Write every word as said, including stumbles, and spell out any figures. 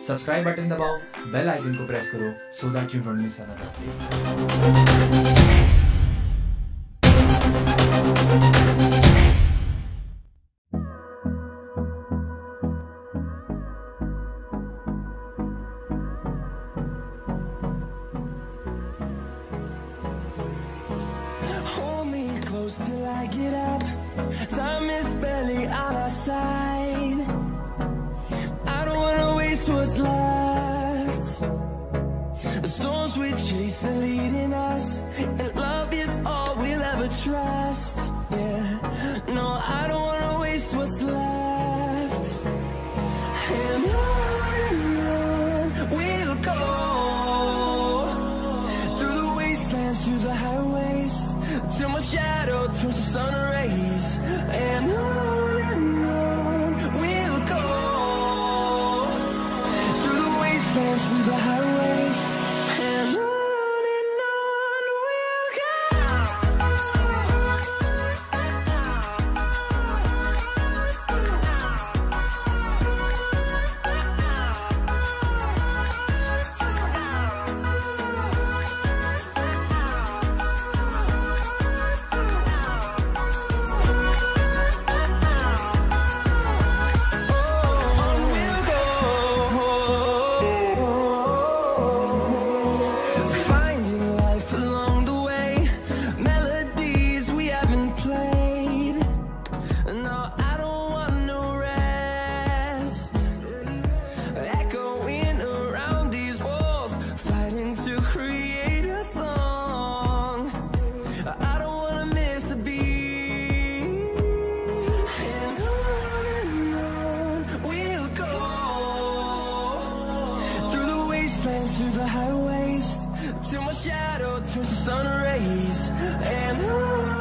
Subscribe button दबाओ, bell icon को press करो so that you don't miss another update. Till I get up, time is barely on our side. I don't wanna waste what's left. The storms we chase are leading us, and love is all we'll ever trust. Yeah, no, I don't wanna waste what's left. And on we'll go, through the wastelands, through the highways, till my shadow turns to sun rays. And on and on we'll go, through the wastelands, through the highways. And on and on we'll go. Through the highways, till my shadow turns to sun rays. And on